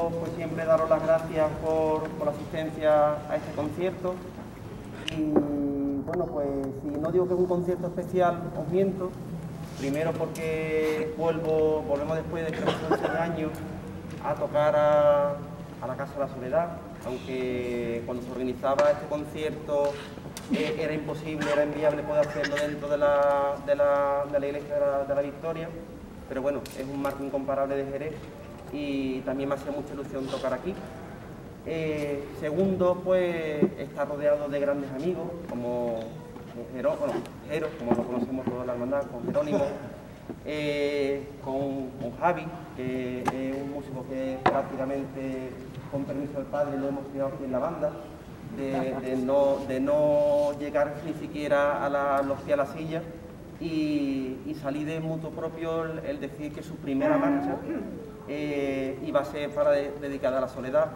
primero, pues siempre daros las gracias por la asistencia a este concierto. Y bueno, pues si no digo que es un concierto especial, os miento. Primero porque volvemos después de creo que 11 años a tocar a la Casa de la Soledad, aunque cuando se organizaba este concierto era imposible, era inviable poder hacerlo dentro de la Iglesia de la Victoria, pero bueno, es un marco incomparable de Jerez y también me hacía mucha ilusión tocar aquí. Segundo, pues está rodeado de grandes amigos, como Jero, como lo conocemos toda la hermandad, con Jerónimo, con Javi, que es un músico que prácticamente, con permiso del padre, lo hemos criado aquí en la banda, de no llegar ni siquiera a los pies a la silla y salir de mutuo propio el decir que su primera marcha iba a ser dedicada a la soledad.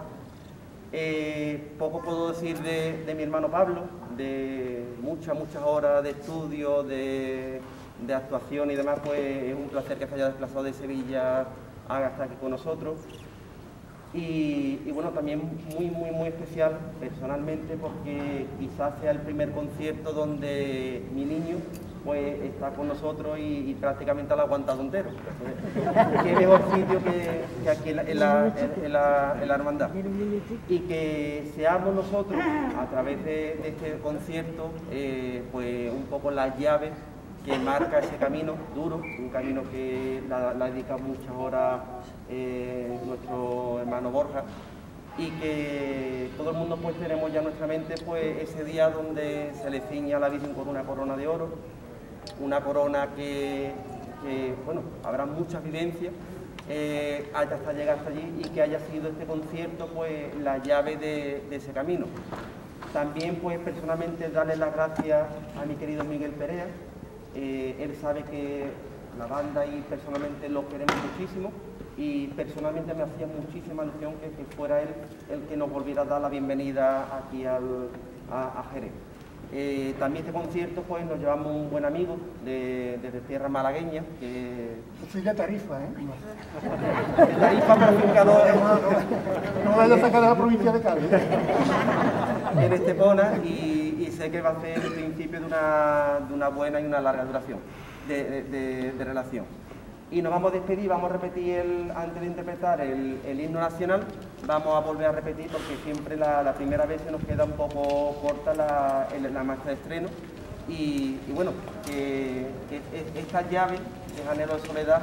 Poco puedo decir de mi hermano Pablo, de muchas horas de estudio, de actuación y demás, pues es un placer que se haya desplazado de Sevilla a estar aquí con nosotros. Y bueno, también muy especial personalmente porque quizás sea el primer concierto donde mi niño pues está con nosotros y prácticamente lo ha aguantado entero. Qué mejor sitio que aquí en la hermandad. Y que seamos nosotros, a través de este concierto, pues un poco las llaves que marca ese camino duro, un camino que la dedica muchas horas nuestro hermano Borja, y que todo el mundo pues tenemos ya en nuestra mente pues ese día donde se le ciña a la Virgen con una corona de oro, una corona que bueno, habrá muchas vivencias hasta llegar hasta allí y que haya sido este concierto pues la llave de ese camino. También pues personalmente darle las gracias a mi querido Miguel Perea. Él sabe que la banda y personalmente lo queremos muchísimo y personalmente me hacía muchísima ilusión que fuera él el que nos volviera a dar la bienvenida aquí a Jerez. También este concierto pues nos llevamos un buen amigo desde tierra malagueña que... Soy de Tarifa, ¿eh? De Tarifa, pero fincado no vaya a sacar de la provincia de Cádiz. En Estepona y sé que va a ser el principio de una buena y una larga duración de relación. Y nos vamos a despedir, vamos a repetir, antes de interpretar el himno nacional, vamos a volver a repetir porque siempre la primera vez se nos queda un poco corta la marcha de estreno. Y bueno, que esta llave de Anhelo de Soledad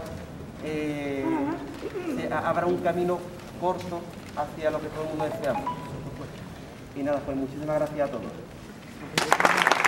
habrá un camino corto hacia lo que todo el mundo deseamos. Y nada, pues muchísimas gracias a todos.